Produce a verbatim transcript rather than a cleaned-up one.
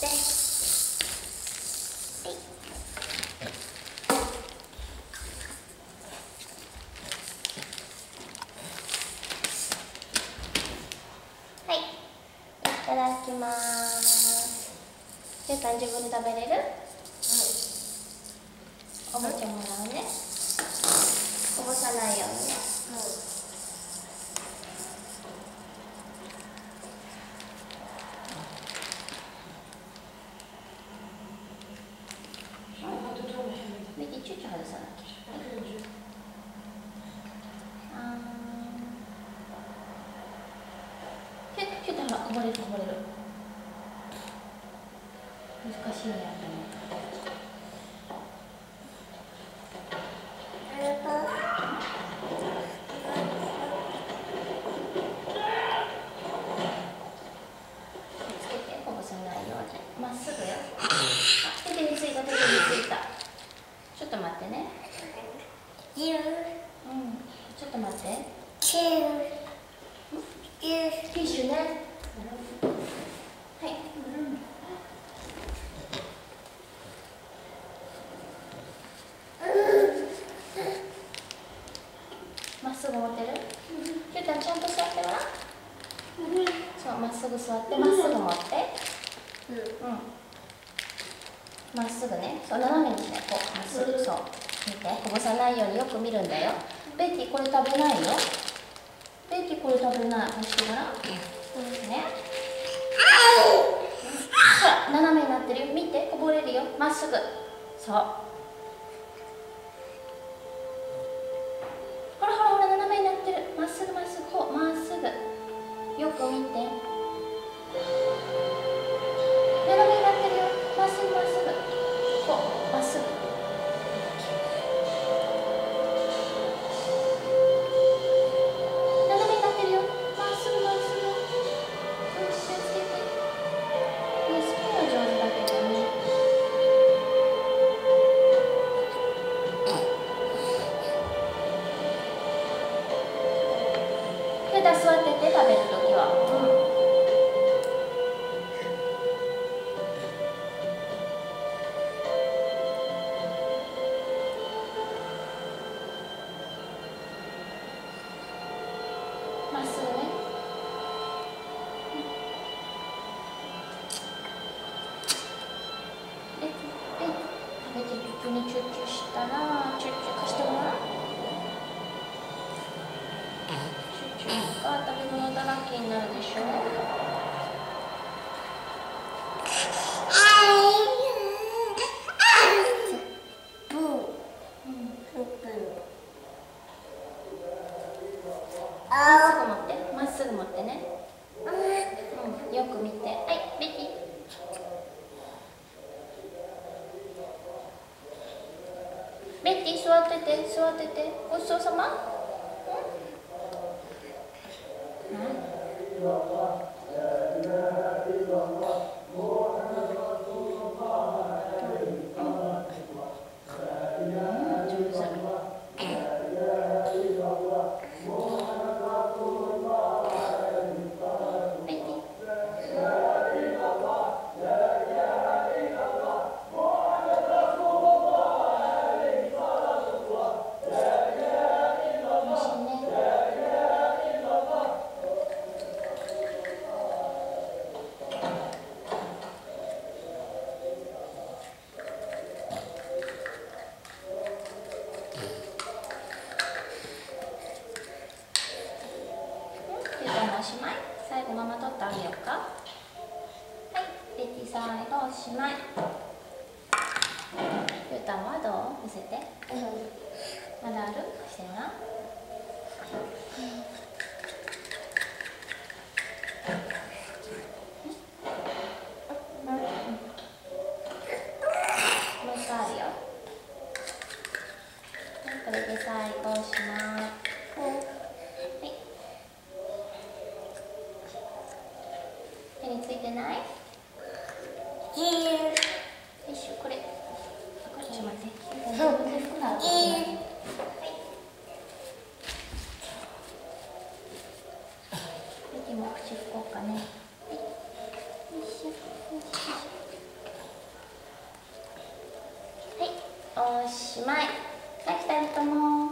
。はい、いただきます。ゆうたん自分で食べれる？おもちゃもらうね。こぼさないようにね。ベティ、チュッチュ外さなきゃ。あー。ひゅ、ひゅったほら、こぼれる、こぼれる。難しいね、やっぱり。まっすぐよ。あ、手についた、手についた。ちょっと待ってね。うん、ちょっと待って。ティッシュね。はい。まっすぐ持ってる？きゅうたんちゃんと座ってごらん。そう、まっすぐ座って、まっすぐ持って。うん、まっすぐね。そう、斜めにね、こう、まっすぐ、そう。見て、こぼさないようによく見るんだよ。ベッティ、これ食べないよ。ベッティ、これ食べない。こうしてごらん。ね。ほら、斜めになってるよ。見て、こぼれるよ。まっすぐ。そう。ほらほらほら、斜めになってる。まっすぐまっすぐ、こう、まっすぐ。よく見て。斜めになってるよ。まっすぐまっすぐ。こう、まっすぐ。斜めになってるよ。まっすぐまっすぐ。うん、気をつけて。ね、スピンは上手だけどね。手だ、座ってて、食べるときは。うん。まっすぐね。え、え、食べてピピにチュッチュしたら、チュッチュ貸してごらん。チュッチュが食べ物だらけになるでしょ。まっすぐ持ってね。うん、よく見て。はい、ベティ。ベティ、座ってて、座ってて。ごちそうさま。うん。おしまい。最後ママ取ってあげようか。はい、ベティ、最後おしまい。ゆうたんはどう？見せて。うん、まだある？してごらん。もう一回あるよ。これで最後おしまい。手についてない？よいしょ、これ。これちょっと待って。自分で服があるからね。はい。 おしまい。はい、ふたりとも